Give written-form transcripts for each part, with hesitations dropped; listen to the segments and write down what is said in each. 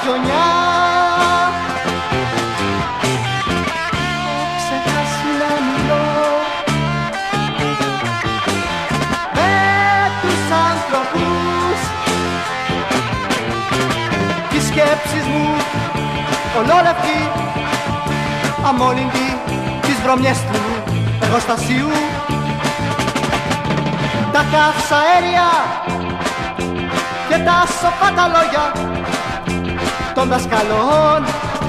χιονιά. Έχω ξεχάσει να μιλώ με τους άνθρωπους. Τις σκέψεις μου ολόλευκη, αμόλυντη, τις βρωμιές του εργοστασίου. Τα καυσαέρια και τα σοφά τα λόγια των δασκαλών.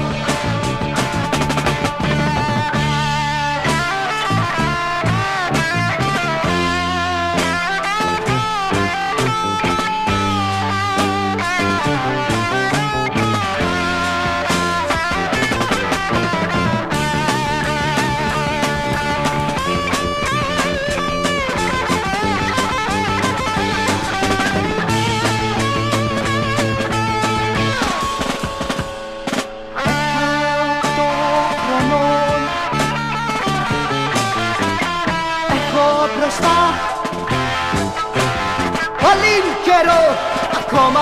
Μπροστά πολύ καιρό ακόμα,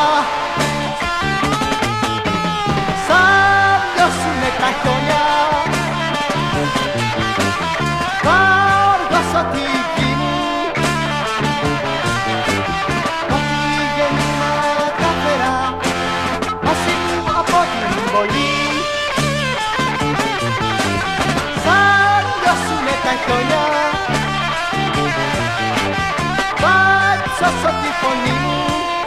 σαν λιώσουνε τα χιόνια, θα οργώσω τη γη μου, ό,τι βγαίνει να καταφέρα μαζί μου από την πολύ. Σαν λιώσουνε τα χιόνια, σώσω τη φωνή μου,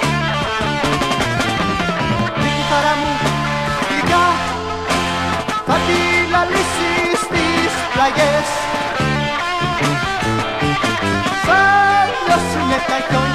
τη κιθάρα μου γλυκά θα τη λαλήσει στις πλαγιές. Σαν λιώσουνε τα χιόνια,